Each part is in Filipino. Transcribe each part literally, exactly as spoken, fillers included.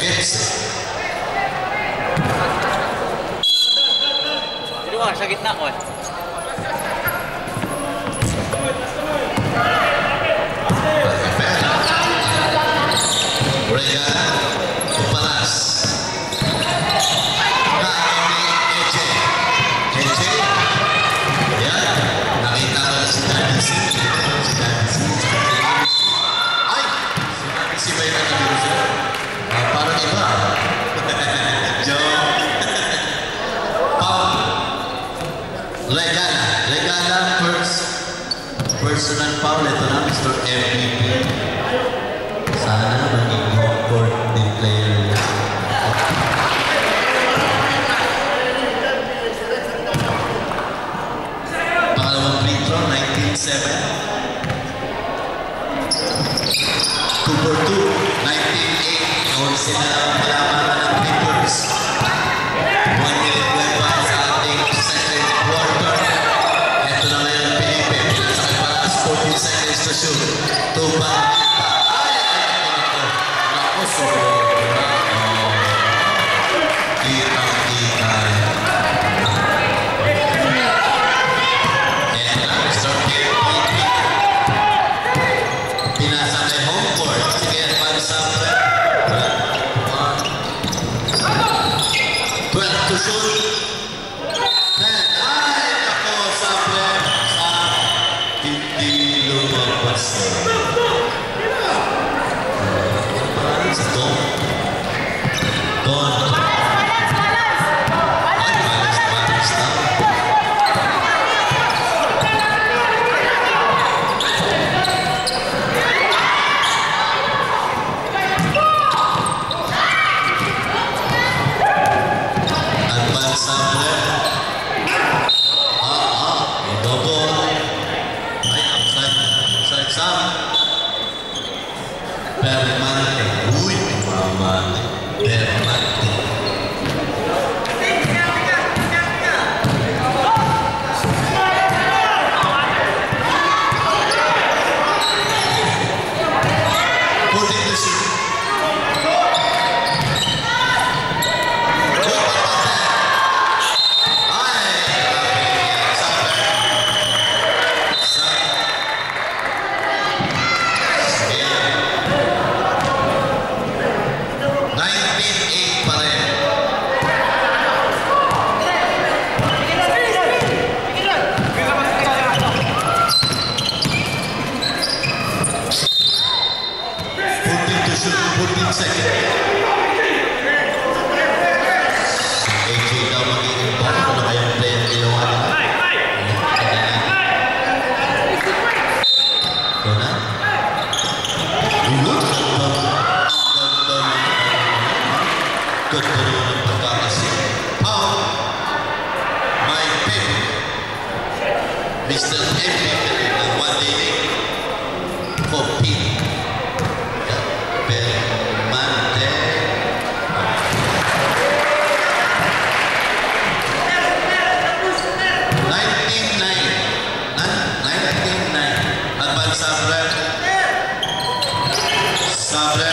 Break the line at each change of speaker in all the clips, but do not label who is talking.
Gibson.
Dito ka, sa gitna ko eh.
Regan Upalas. Kaano ni Eche. Eche. Ayan. Nakita ko na si Daddy C. Si Daddy C. Ay! Si Daddy C ba yung nagkabiro sila? Uh, parang iba. Joe. Paul. Regala. Regala first. Personal foul. Ito na, Mister M V P. Sana maging home court din player niya. Pangalawang free throw, nineteen seven. two for two, nineteen eight. Noon sila malamanan ng Clippers. One minute went by sa ating second quarter. Ito na ngayon ang Felipe. Pinasakay para sa fourteen seconds to shoot. Two back. Mister M V P ng one day for Pete Belmante. nineteen nine. nineteen nine. Advance Sabre. Sabre.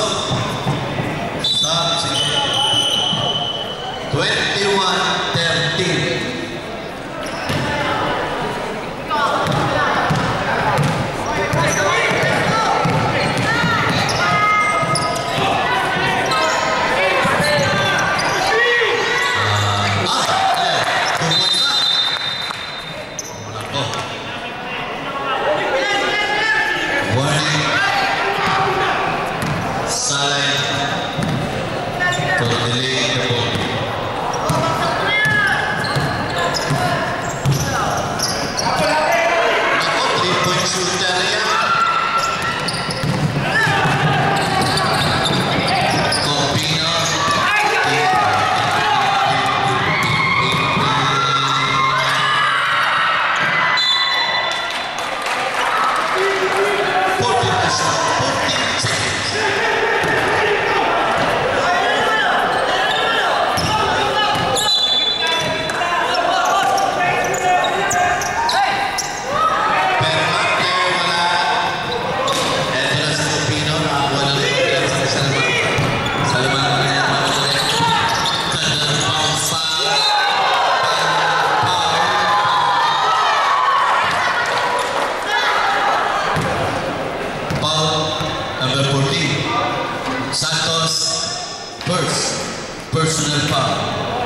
twenty-one thirteen. Personal foul.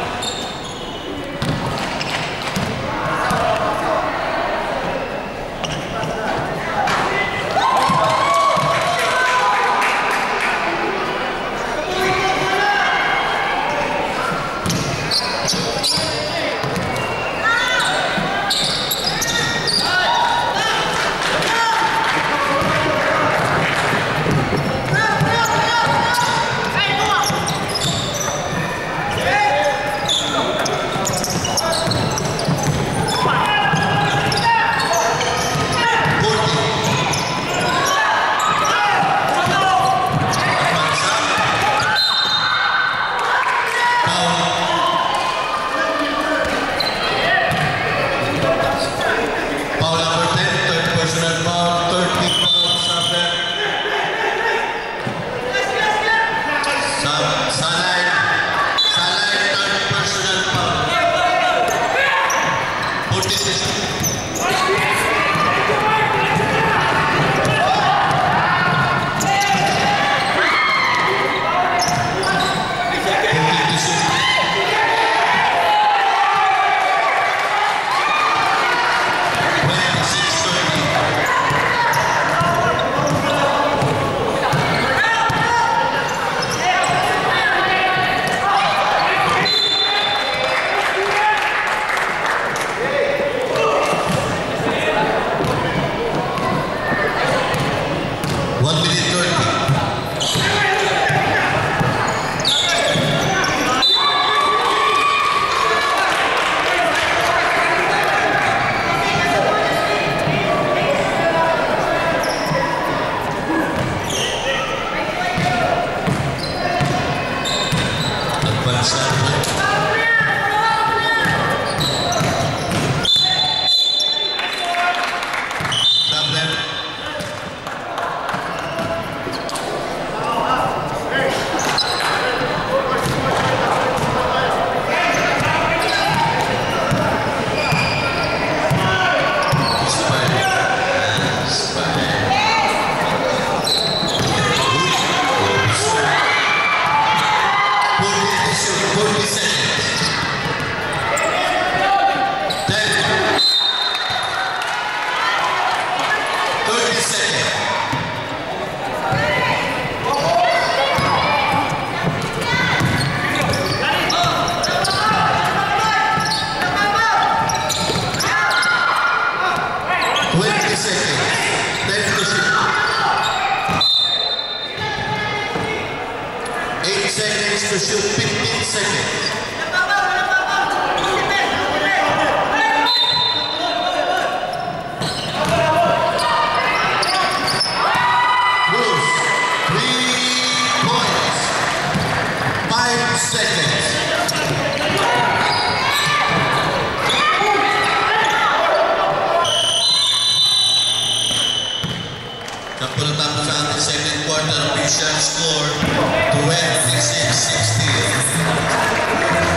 Seconds to shoot, fifteen seconds. Bruce, three points, five seconds. Kapag natapos sa ating second quarter, official score twenty-six sixteen.